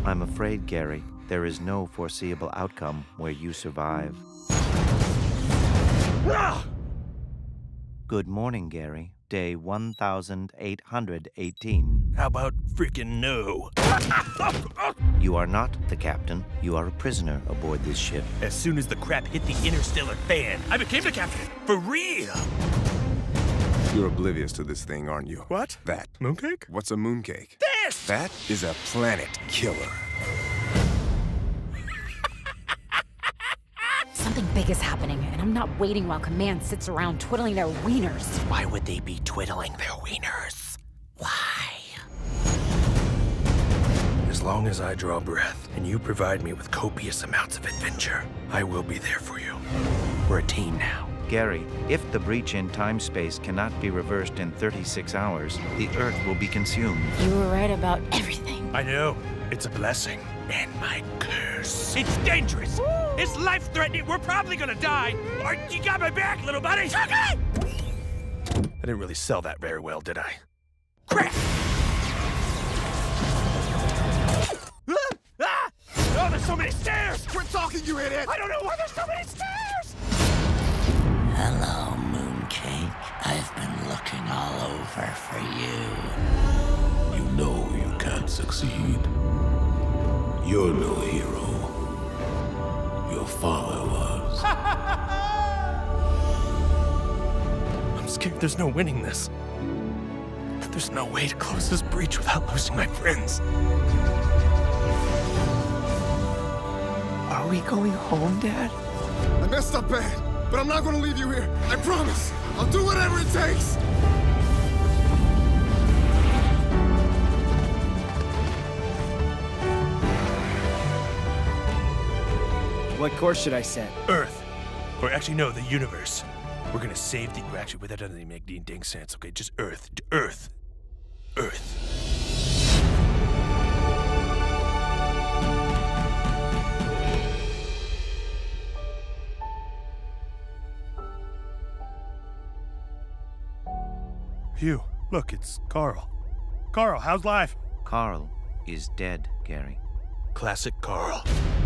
I'm afraid, Gary, there is no foreseeable outcome where you survive. Good morning, Gary. Day 1818. How about freaking no? You are not the captain. You are a prisoner aboard this ship. As soon as the crap hit the interstellar fan, I became the captain. For real. You're oblivious to this thing, aren't you? What? That. Mooncake? What's a mooncake? This! That is a planet killer. Something big is happening, and I'm not waiting while Command sits around twiddling their wieners. Why would they be twiddling their wieners? Why? As long as I draw breath, and you provide me with copious amounts of adventure, I will be there for you. We're a team now. Gary, if the breach in time-space cannot be reversed in 36 hours, the Earth will be consumed. You were right about everything. I know. It's a blessing. And my curse. It's dangerous. Woo! It's life-threatening. We're probably gonna die. Or you got my back, little buddy. Okay. I didn't really sell that very well, did I? Crap! Ah! Oh, there's so many stairs! Quit talking, you idiot! I don't know why there's so many stairs! Hello, Mooncake. I've been looking all over for you. You know you can't succeed. You're no hero. Your father was. I'm scared there's no winning this. There's no way to close this breach without losing my friends. Are we going home, Dad? I messed up bad, but I'm not gonna leave you here. I promise. I'll do whatever it takes. What course should I set? Earth. Or actually, no, the universe. We're gonna save the... Actually, wait, that doesn't even make any dang sense. Okay, just Earth. Earth. Earth. Hugh, look, it's Carl. Carl, how's life? Carl is dead, Gary. Classic Carl.